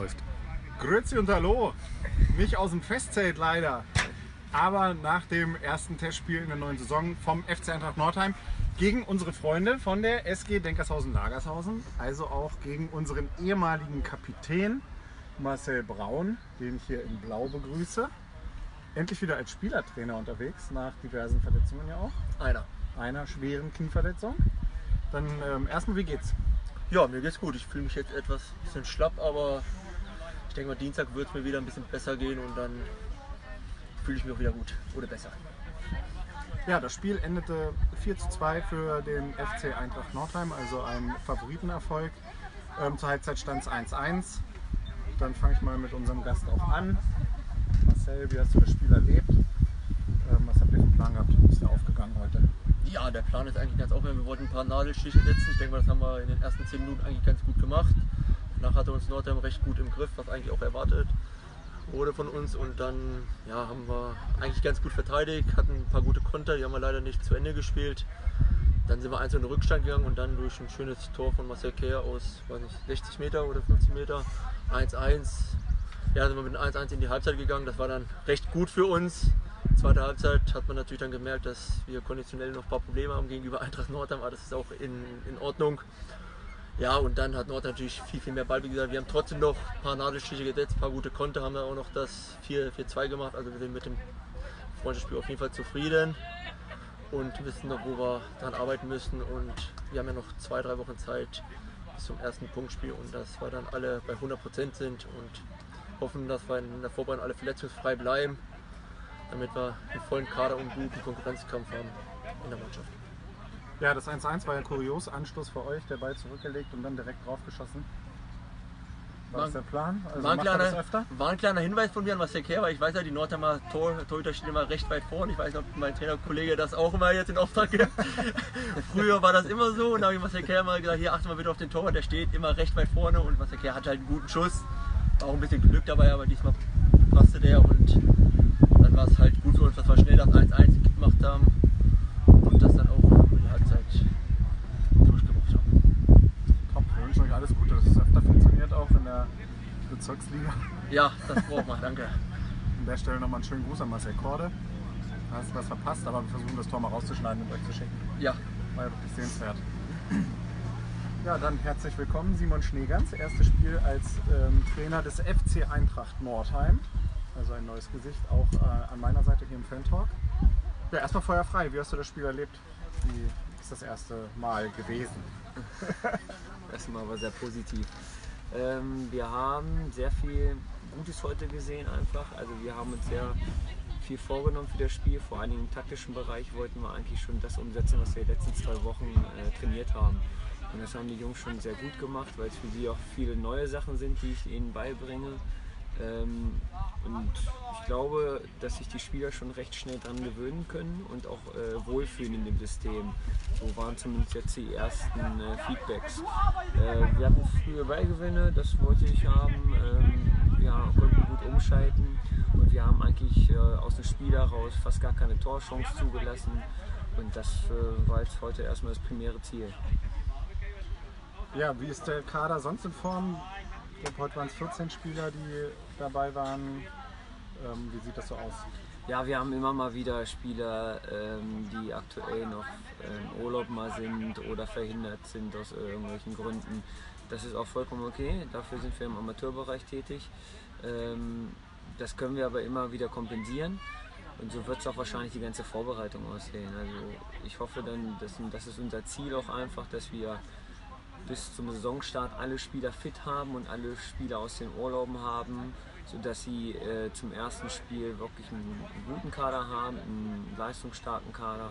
läuft. Grüezi und hallo. Nicht aus dem Festzelt leider, aber nach dem ersten Testspiel in der neuen Saison vom FC Eintracht Nordheim gegen unsere Freunde von der SG Denkershausen-Lagershausen, also auch gegen unseren ehemaligen Kapitän Marcel Braun, den ich hier in Blau begrüße. Endlich wieder als Spielertrainer unterwegs, nach diversen Verletzungen ja auch. Einer schweren Knieverletzung. Dann erstmal, wie geht's? Ja, mir geht's gut. Ich fühle mich jetzt etwas bisschen schlapp, aber ich denke mal, Dienstag wird es mir wieder ein bisschen besser gehen und dann fühle ich mich auch wieder gut oder besser. Ja, das Spiel endete 4:2 für den FC Eintracht Nordheim, also ein Favoritenerfolg. Zur Halbzeit stand es 1:1. Dann fange ich mal mit unserem Gast auch an. Marcel, wie hast du das Spiel erlebt? Was habt ihr für einen Plan gehabt? Wie ist der aufgegangen heute? Ja, der Plan ist eigentlich ganz offen. Wir wollten ein paar Nadelstiche setzen. Ich denke mal, das haben wir in den ersten 10 Minuten eigentlich ganz gut gemacht. Danach hatte uns Nordheim recht gut im Griff, was eigentlich auch erwartet wurde von uns. Und dann ja, haben wir eigentlich ganz gut verteidigt, hatten ein paar gute Konter, die haben wir leider nicht zu Ende gespielt. Dann sind wir 1 in den Rückstand gegangen und dann durch ein schönes Tor von Marcel Kehr aus, weiß nicht, 60 Meter oder 50 Meter, 1:1. Ja, sind wir mit dem 1:1 in die Halbzeit gegangen. Das war dann recht gut für uns. Zweite Halbzeit hat man natürlich dann gemerkt, dass wir konditionell noch ein paar Probleme haben gegenüber Eintracht Nordheim, aber das ist auch in Ordnung. Ja, und dann hat Nordheim natürlich viel mehr Ball. Wie gesagt, wir haben trotzdem noch ein paar Nadelstiche gesetzt, ein paar gute Konter, haben dann auch noch das 4:2 gemacht. Also wir sind mit dem Freundschaftsspiel auf jeden Fall zufrieden und wissen noch, wo wir dran arbeiten müssen. Und wir haben ja noch 2-3 Wochen Zeit bis zum ersten Punktspiel und dass wir dann alle bei 100% sind und hoffen, dass wir in der Vorbereitung alle verletzungsfrei bleiben, damit wir einen vollen Kader und einen guten Konkurrenzkampf haben in der Mannschaft. Ja, das 1:1 war ja kurios. Anschluss für euch, der Ball zurückgelegt und dann direkt draufgeschossen. War das der Plan? Also war, ein kleiner Hinweis von mir an Marcel Kehr, weil ich weiß ja, die Nordheimer Torhüter stehen immer recht weit vorne. Ich weiß nicht, ob mein Trainerkollege das auch immer jetzt in Auftrag gibt. Früher war das immer so und da habe ich Marcel Kehr mal gesagt, hier achte mal bitte auf den Torwart, der steht immer recht weit vorne und Marcel Kehr hat halt einen guten Schuss. War auch ein bisschen Glück dabei, aber diesmal passte der und dann war es halt gut für uns, dass wir schnell das 1:1 gemacht haben und das dann auch über die Halbzeit durchgebracht haben. Top, wir wünschen euch alles Gute, dass es öfter funktioniert, auch in der Bezirksliga. Ja, das braucht man, danke. An der Stelle nochmal einen schönen Gruß an Marcel Korde. Da hast du was verpasst, aber wir versuchen das Tor mal rauszuschneiden und euch zu schicken. Ja. War ja wirklich sehenswert. Ja, dann herzlich willkommen, Simon Schneegans. Erstes Spiel als Trainer des FC Eintracht Nordheim. Also ein neues Gesicht auch an meiner Seite hier im Fan-Talk. Ja, erstmal feuerfrei. Wie hast du das Spiel erlebt? Wie ist das erste Mal gewesen? Erstmal war sehr positiv. Wir haben sehr viel Gutes heute gesehen einfach. Also wir haben uns sehr viel vorgenommen für das Spiel. Vor allen Dingen im taktischen Bereich wollten wir eigentlich schon das umsetzen, was wir die letzten 2 Wochen trainiert haben. Und das haben die Jungs schon sehr gut gemacht, weil es für sie auch viele neue Sachen sind, die ich ihnen beibringe. Und ich glaube, dass sich die Spieler schon recht schnell daran gewöhnen können und auch wohlfühlen in dem System. So waren zumindest jetzt die ersten Feedbacks. Wir hatten frühe Ballgewinne, das wollte ich haben. Wir konnten gut umschalten und wir haben eigentlich aus dem Spiel heraus fast gar keine Torchance zugelassen. Und das war jetzt heute erstmal das primäre Ziel. Ja, wie ist der Kader sonst in Form? Ich glaube, heute waren es 14 Spieler, die dabei waren. Wie sieht das so aus? Ja, wir haben immer mal wieder Spieler, die aktuell noch im Urlaub mal sind oder verhindert sind aus irgendwelchen Gründen. Das ist auch vollkommen okay, dafür sind wir im Amateurbereich tätig. Das können wir aber immer wieder kompensieren und so wird es auch wahrscheinlich die ganze Vorbereitung aussehen. Also ich hoffe dann, das ist unser Ziel auch einfach, dass wir bis zum Saisonstart alle Spieler fit haben und alle Spieler aus den Urlauben haben, sodass sie zum ersten Spiel wirklich einen guten Kader haben, einen leistungsstarken Kader.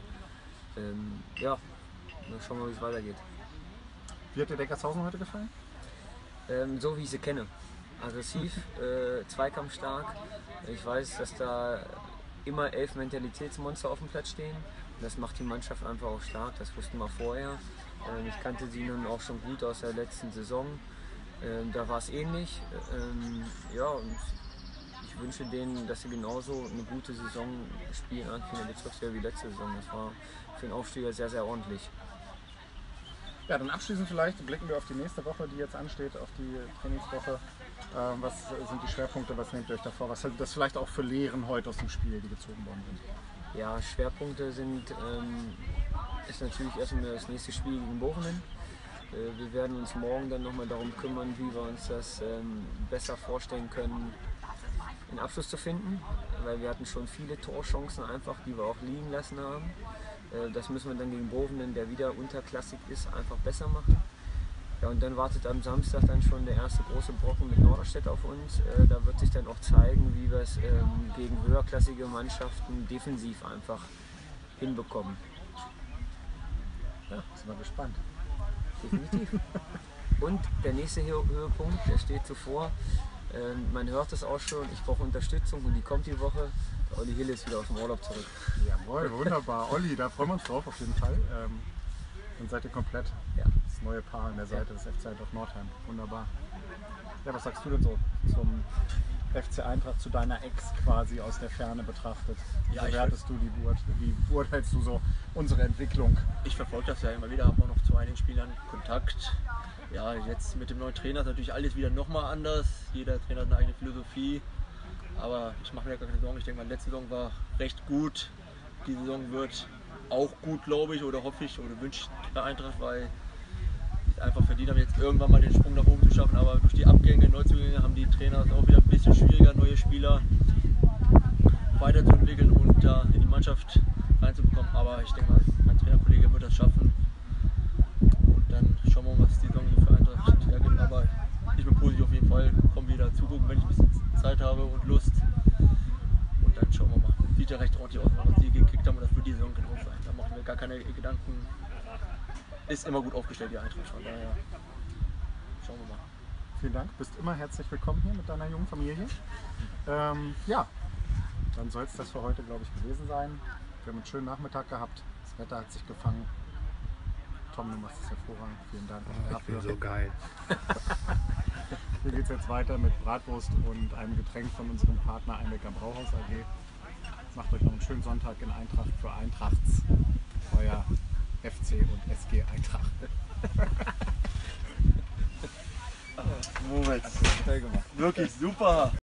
Ja, dann schauen wir, wie es weitergeht. Wie hat dir Denkershausen heute gefallen? So wie ich sie kenne. Aggressiv, zweikampfstark. Ich weiß, dass da immer 11 Mentalitätsmonster auf dem Platz stehen. Das macht die Mannschaft einfach auch stark, das wussten wir vorher. Ich kannte sie nun auch schon gut aus der letzten Saison. Da war es ähnlich. Ja, und ich wünsche denen, dass sie genauso eine gute Saison spielen, in der Bezirksliga wie letzte Saison. Das war für den Aufsteiger sehr, sehr ordentlich. Ja, dann abschließend vielleicht blicken wir auf die nächste Woche, die jetzt ansteht, auf die Trainingswoche. Was sind die Schwerpunkte, was nehmt ihr euch da vor? Was sind das vielleicht auch für Lehren heute aus dem Spiel, die gezogen worden sind? Ja, Schwerpunkte ist natürlich erstmal das nächste Spiel gegen Bovenen. Wir werden uns morgen dann nochmal darum kümmern, wie wir uns das besser vorstellen können, den Abschluss zu finden, weil wir hatten schon viele Torchancen einfach, die wir auch liegen lassen haben. Das müssen wir dann gegen Bovenen, der wieder unterklassig ist, einfach besser machen. Ja, und dann wartet am Samstag dann schon der erste große Brocken mit Norderstedt auf uns. Da wird sich dann auch zeigen, wie wir es gegen höherklassige Mannschaften defensiv einfach hinbekommen. Ja, sind wir gespannt. Definitiv. Und der nächste Höhepunkt, der steht zuvor. Man hört es auch schon, ich brauche Unterstützung und die kommt die Woche. Olli Hill ist wieder aus dem Urlaub zurück. Jawohl, wunderbar. Olli, da freuen wir uns drauf auf jeden Fall. Dann seid ihr komplett das neue Paar an der Seite des FC Eintracht Nordheim. Wunderbar. Ja, was sagst du denn so zum FC Eintracht, zu deiner Ex quasi aus der Ferne betrachtet? Wie bewertest du wie beurteilst du so unsere Entwicklung? Ich verfolge das ja immer wieder, habe auch noch zu einigen Spielern Kontakt. Ja, jetzt mit dem neuen Trainer ist natürlich alles wieder nochmal anders. Jeder Trainer hat eine eigene Philosophie. Aber ich mache mir gar keine Sorgen. Ich denke, meine letzte Saison war recht gut. Die Saison wird auch gut, glaube ich, oder hoffe ich, oder wünsche ich der Eintracht, weil ich einfach verdient habe, jetzt irgendwann mal den Sprung nach oben zu schaffen. Aber durch die Abgänge, Neuzugänge haben die Trainer es auch wieder ein bisschen schwieriger, neue Spieler weiterzuentwickeln und da in die Mannschaft reinzubekommen. Aber ich denke mal, mein Trainerkollege wird das schaffen. Und dann schauen wir mal, was die Saison hier für Eintracht hergibt. Aber ich bin positiv auf jeden Fall. Komme wieder zugucken, wenn ich ein bisschen Zeit habe und Lust. Und dann schauen wir mal. Sieht ja recht ordentlich aus, was die gekickt haben. Und das wird die Saison genau sein. Da machen wir gar keine Gedanken. Ist immer gut aufgestellt, die Eintracht. Von daher schauen wir mal. Vielen Dank. Bist immer herzlich willkommen hier mit deiner jungen Familie. Ja, dann soll es das für heute, glaube ich, gewesen sein. Wir haben einen schönen Nachmittag gehabt. Das Wetter hat sich gefangen. Tom, du machst es hervorragend. Vielen Dank dafür. Ich bin so geil. Hier geht es jetzt weiter mit Bratwurst und einem Getränk von unserem Partner Einbecker Brauhaus AG. Macht euch noch einen schönen Sonntag in Eintracht für Eintrachts. Euer FC und SG Eintracht. Moritz, Toll gemacht. wirklich super!